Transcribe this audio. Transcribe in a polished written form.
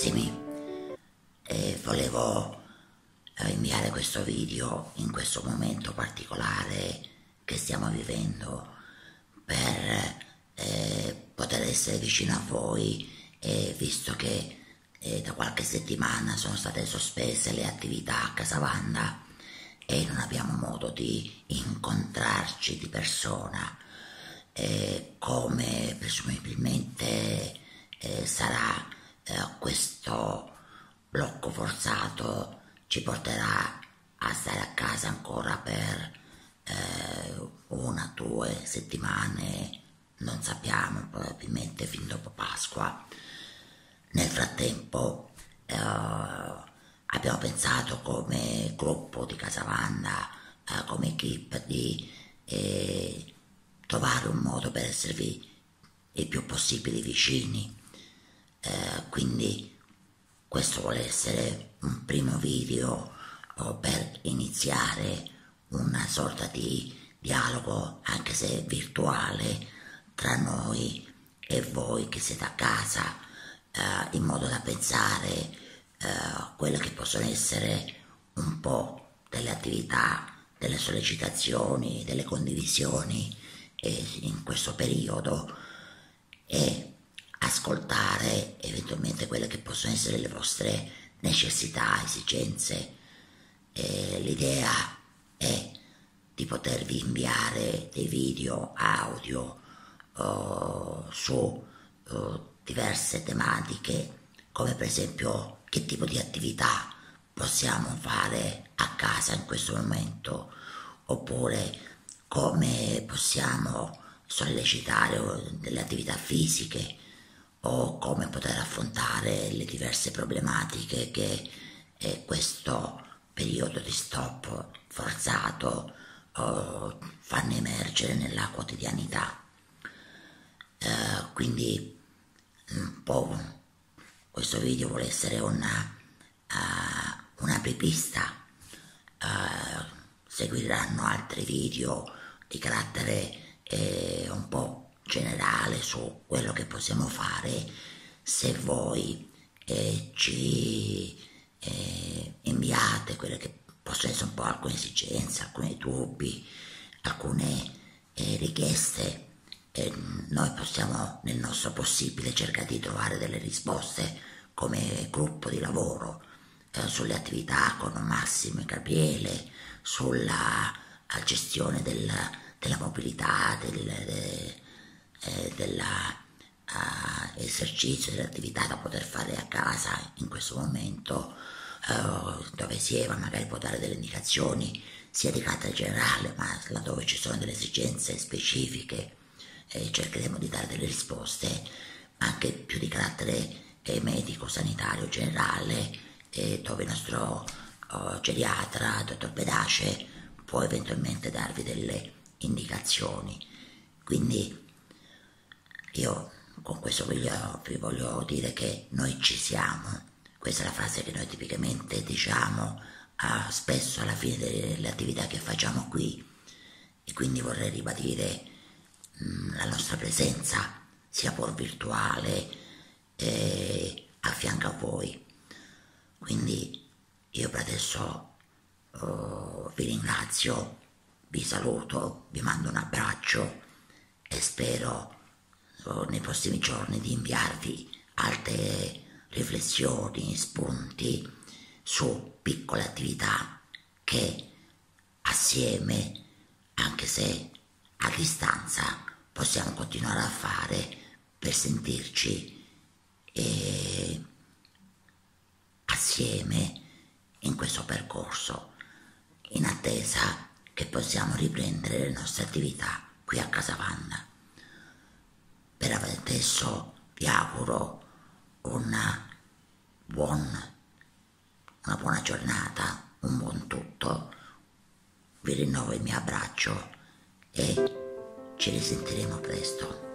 carissimi, volevo inviare questo video in questo momento particolare che stiamo vivendo per poter essere vicino a voi, visto che da qualche settimana sono state sospese le attività a Casavanda e non abbiamo modo di incontrarci di persona, come presumibilmente sarà questo blocco forzato ci porterà a stare a casa ancora per 1 o 2 settimane, non sappiamo, probabilmente fin dopo Pasqua. Nel frattempo abbiamo pensato come gruppo di Casavanda, come equip, di trovare un modo per esservi il più possibile vicini. Quindi questo vuole essere un primo video per iniziare una sorta di dialogo, anche se virtuale, tra noi e voi che siete a casa, in modo da pensare quelle che possono essere un po' delle attività, delle sollecitazioni, delle condivisioni in questo periodo, e ascoltare eventualmente quelle che possono essere le vostre necessità, esigenze. L'idea è di potervi inviare dei video audio su diverse tematiche, come per esempio che tipo di attività possiamo fare a casa in questo momento, oppure come possiamo sollecitare delle attività fisiche, o come poter affrontare le diverse problematiche che questo periodo di stop forzato fanno emergere nella quotidianità. Quindi un po' questo video vuole essere una apripista. Seguiranno altri video di carattere un po' generale su quello che possiamo fare, se voi ci inviate quelle che possono essere un po' alcune esigenze, alcuni dubbi, alcune richieste. Noi possiamo nel nostro possibile cercare di trovare delle risposte come gruppo di lavoro sulle attività con Massimo e Gabriele, sulla gestione della mobilità, dell'esercizio dell'attività da poter fare a casa in questo momento, dove Sieva magari può dare delle indicazioni sia di carattere generale, ma laddove ci sono delle esigenze specifiche cercheremo di dare delle risposte, ma anche più di carattere medico, sanitario, generale, dove il nostro geriatra, dottor Pedace, può eventualmente darvi delle indicazioni. Quindi io con questo video vi voglio dire che noi ci siamo. Questa è la frase che noi tipicamente diciamo spesso alla fine delle attività che facciamo qui, e quindi vorrei ribadire la nostra presenza, sia pur virtuale, a fianco a voi. Quindi io per adesso vi ringrazio, vi saluto, vi mando un abbraccio e spero nei prossimi giorni di inviarvi altre riflessioni, spunti su piccole attività che assieme, anche se a distanza, possiamo continuare a fare per sentirci assieme in questo percorso, in attesa che possiamo riprendere le nostre attività qui a Casavanda. Per adesso vi auguro una buona giornata, un buon tutto, vi rinnovo il mio abbraccio e ci risentiremo presto.